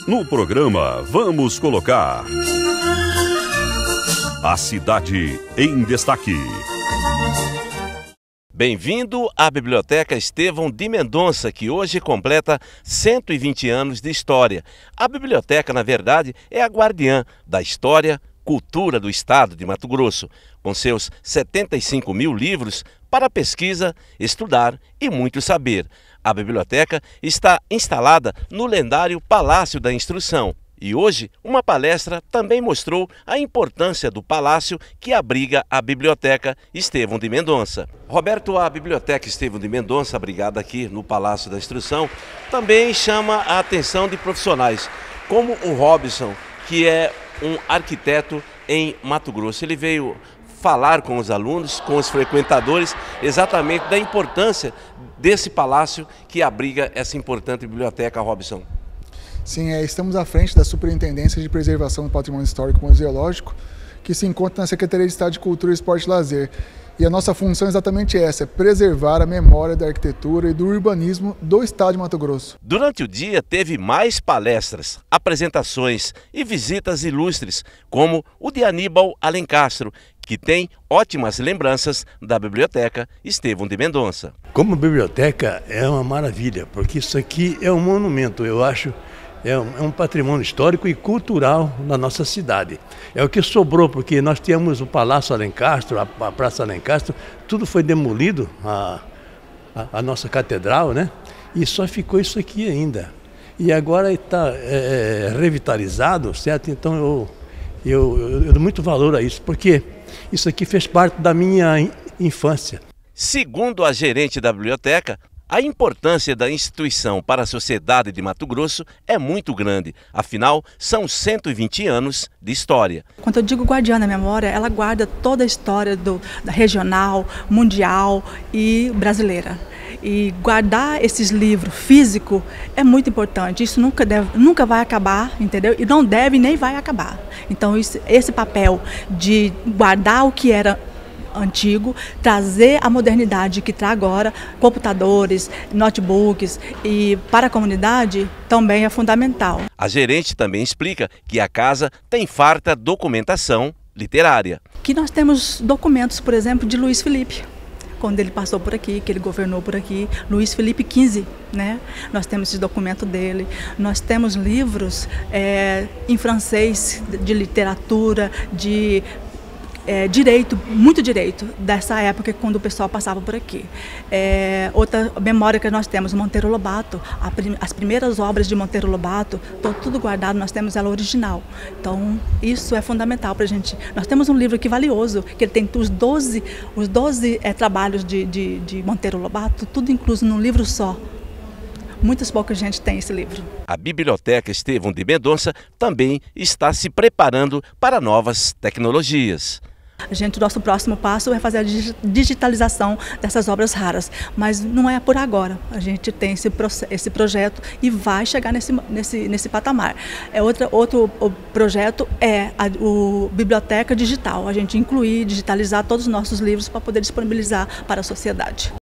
No programa Vamos Colocar a cidade em destaque. Bem-vindo à Biblioteca Estevão de Mendonça, que hoje completa 120 anos de história. A biblioteca, na verdade, é a guardiã da história, cultura do estado de Mato Grosso, com seus 75 mil livros para pesquisa, estudar e muito saber. A biblioteca está instalada no lendário Palácio da Instrução. E hoje, uma palestra também mostrou a importância do palácio que abriga a Biblioteca Estevão de Mendonça. Roberto, a Biblioteca Estevão de Mendonça, abrigada aqui no Palácio da Instrução, também chama a atenção de profissionais, como o Robson, que é um arquiteto em Mato Grosso. Ele veio falar com os alunos, com os frequentadores, exatamente da importância desse palácio que abriga essa importante biblioteca, Robson. Sim, estamos à frente da Superintendência de Preservação do Patrimônio Histórico e Museológico, que se encontra na Secretaria de Estado de Cultura, Esporte e Lazer. E a nossa função é exatamente essa, é preservar a memória da arquitetura e do urbanismo do estado de Mato Grosso. Durante o dia teve mais palestras, apresentações e visitas ilustres, como o de Aníbal Alencastro, que tem ótimas lembranças da Biblioteca Estevão de Mendonça. Como biblioteca é uma maravilha, porque isso aqui é um monumento, eu acho. É um patrimônio histórico e cultural na nossa cidade. É o que sobrou, porque nós tínhamos o Palácio Alencastro, a Praça Alencastro, tudo foi demolido, a nossa catedral, né? E só ficou isso aqui ainda. E agora está revitalizado, certo? Então eu dou muito valor a isso, porque isso aqui fez parte da minha infância. Segundo a gerente da biblioteca, a importância da instituição para a sociedade de Mato Grosso é muito grande, afinal, são 120 anos de história. Quando eu digo guardiã da memória, ela guarda toda a história da regional, mundial e brasileira. E guardar esses livros físicos é muito importante, isso nunca vai acabar, entendeu? E não deve nem vai acabar. Então esse papel de guardar o que era antigo, trazer a modernidade que traz agora, computadores, notebooks, e para a comunidade também é fundamental. A gerente também explica que a casa tem farta documentação literária. Que nós temos documentos, por exemplo, de Luiz Felipe, quando ele passou por aqui, que ele governou por aqui, Luiz Felipe XV, né? Nós temos esse documento dele, nós temos livros em francês, de literatura, de direito, muito direito, dessa época quando o pessoal passava por aqui. Outra memória que nós temos, Monteiro Lobato, as primeiras obras de Monteiro Lobato, estão tudo guardado, nós temos ela original. Então, isso é fundamental para a gente. Nós temos um livro aqui valioso, que ele tem os 12 trabalhos de Monteiro Lobato, tudo incluso num livro só. Muitas poucas gente tem esse livro. A Biblioteca Estevão de também está se preparando para novas tecnologias. O nosso próximo passo é fazer a digitalização dessas obras raras, mas não é por agora. A gente tem esse projeto e vai chegar nesse patamar. Outro projeto é o Biblioteca Digital, a gente incluir, digitalizar todos os nossos livros para poder disponibilizar para a sociedade.